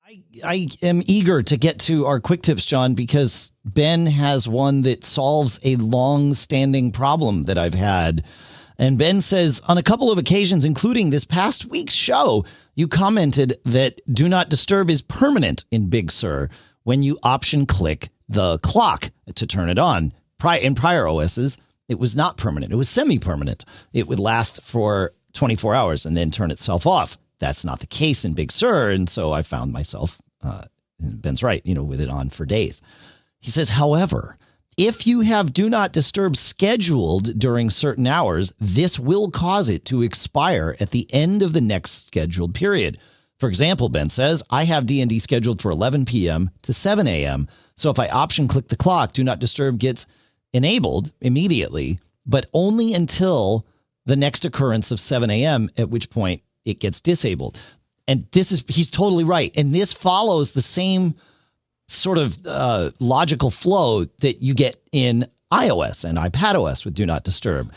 I am eager to get to our quick tips, John, because Ben has one that solves a long-standing problem that I've had. And Ben says, on a couple of occasions, including this past week's show, you commented that Do Not Disturb is permanent in Big Sur when you option click the clock to turn it on. In prior OSs, it was not permanent. It was semi-permanent. It would last for 24 hours and then turn itself off. That's not the case in Big Sur, and so I found myself, Ben's right, with it on for days. He says, however, if you have Do Not Disturb scheduled during certain hours, this will cause it to expire at the end of the next scheduled period. For example, Ben says, I have D&D scheduled for 11 p.m. to 7 a.m., so if I option click the clock, Do Not Disturb gets enabled immediately, but only until the next occurrence of 7 a.m., at which point it gets disabled. And he's totally right. And this follows the same sort of logical flow that you get in iOS and iPadOS with Do Not Disturb.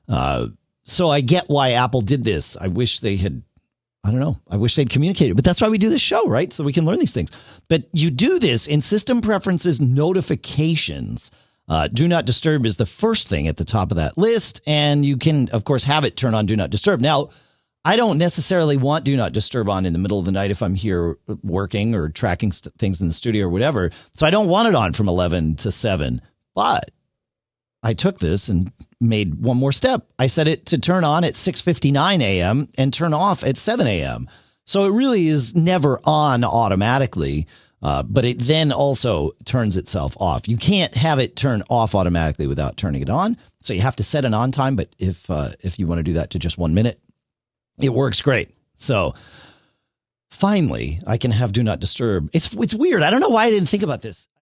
So I get why Apple did this. I wish they had, I wish they'd communicated, but that's why we do this show, right? So we can learn these things. But you do this in System Preferences Notifications. Do Not Disturb is the first thing at the top of that list. And you can, of course, have it turn on Do Not Disturb. Now, I don't necessarily want Do Not Disturb on in the middle of the night if I'm here working or tracking things in the studio or whatever. So I don't want it on from 11 to 7. But I took this and made one more step. I set it to turn on at 6:59 a.m. and turn off at 7 a.m. So it really is never on automatically, but it then also turns itself off. You can't have it turn off automatically without turning it on. So you have to set an on time. But if you want to do that to just 1 minute, it works great. So finally, I can have Do Not Disturb. It's weird. I don't know why I didn't think about this.